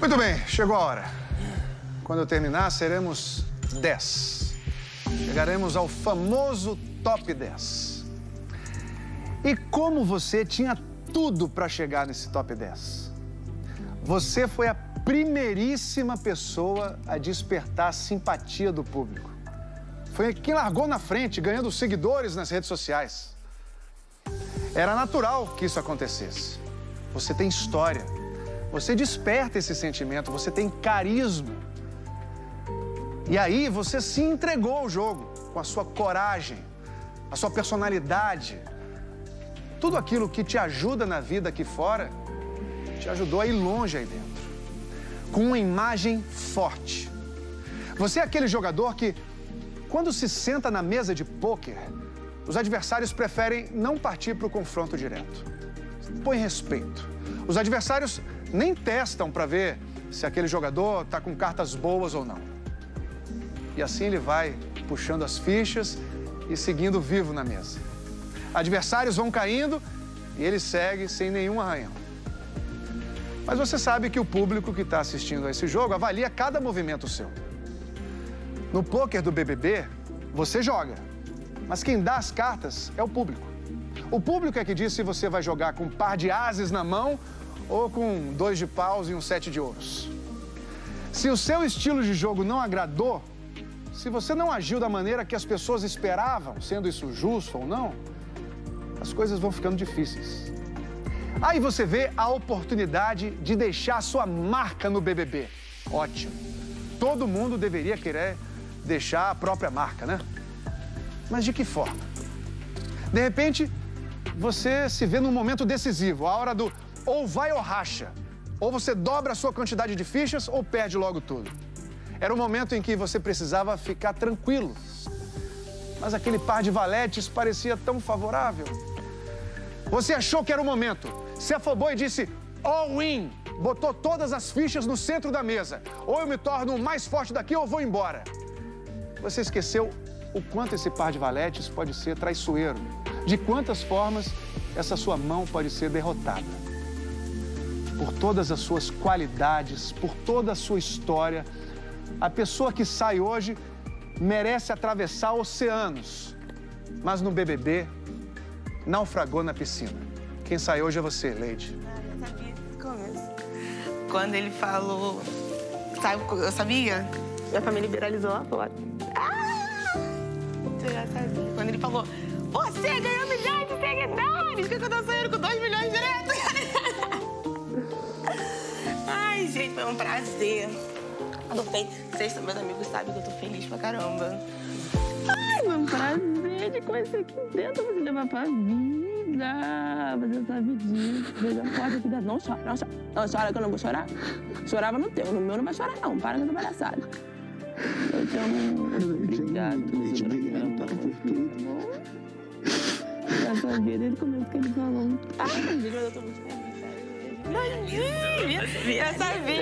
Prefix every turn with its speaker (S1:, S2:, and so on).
S1: Muito bem, chegou a hora. Quando eu terminar, seremos 10. Chegaremos ao famoso top 10. E como você tinha tudo para chegar nesse top 10? Você foi a primeiríssima pessoa a despertar a simpatia do público. Foi quem largou na frente, ganhando seguidores nas redes sociais. Era natural que isso acontecesse. Você tem história. Você desperta esse sentimento, você tem carisma. E aí você se entregou ao jogo com a sua coragem, a sua personalidade. Tudo aquilo que te ajuda na vida aqui fora, te ajudou a ir longe aí dentro. Com uma imagem forte. Você é aquele jogador que, quando se senta na mesa de pôquer, os adversários preferem não partir para o confronto direto. Põe respeito. Os adversários nem testam para ver se aquele jogador está com cartas boas ou não. E assim ele vai puxando as fichas e seguindo vivo na mesa. Adversários vão caindo e ele segue sem nenhum arranhão. Mas você sabe que o público que está assistindo a esse jogo avalia cada movimento seu. No pôquer do BBB, você joga, mas quem dá as cartas é o público. O público é que diz se você vai jogar com um par de ases na mão ou com 2 de paus e um 7 de ouros. Se o seu estilo de jogo não agradou, se você não agiu da maneira que as pessoas esperavam, sendo isso justo ou não, as coisas vão ficando difíceis. Aí você vê a oportunidade de deixar a sua marca no BBB. Ótimo. Todo mundo deveria querer deixar a própria marca, né? Mas de que forma? De repente, você se vê num momento decisivo, a hora do ou vai ou racha. Ou você dobra a sua quantidade de fichas ou perde logo tudo. Era o momento em que você precisava ficar tranquilo. Mas aquele par de valetes parecia tão favorável. Você achou que era o momento. Se afobou e disse all in. Botou todas as fichas no centro da mesa. Ou eu me torno o mais forte daqui ou vou embora. Você esqueceu o quanto esse par de valetes pode ser traiçoeiro. De quantas formas essa sua mão pode ser derrotada. Por todas as suas qualidades, por toda a sua história, a pessoa que sai hoje merece atravessar oceanos. Mas no BBB, naufragou na piscina. Quem sai hoje é você, Leide.
S2: Eu sabia desde o começo. Quando ele falou... Sabe, eu sabia?
S3: Minha família viralizou lá fora.
S2: Eu já sabia. Quando ele falou, você ganhou milhões de seguidores, que eu tô saindo com 2 milhões direto. Ai, gente, foi um prazer. Adorei. Vocês são meus amigos, sabem que eu tô feliz pra caramba.
S3: Ai, foi um prazer de conhecer aqui dentro, você levar pra vida. Você sabe disso. Veja a porta aqui dentro. Não chora, não chora. Não chora que eu não vou chorar. Chorava no teu, no meu não vai chorar não. Para com essa palhaçada. Eu te amo. Obrigado. Eu sabia desde o começo que ele falou.
S2: Ai, eu tô muito feliz, sério. Eu sabia.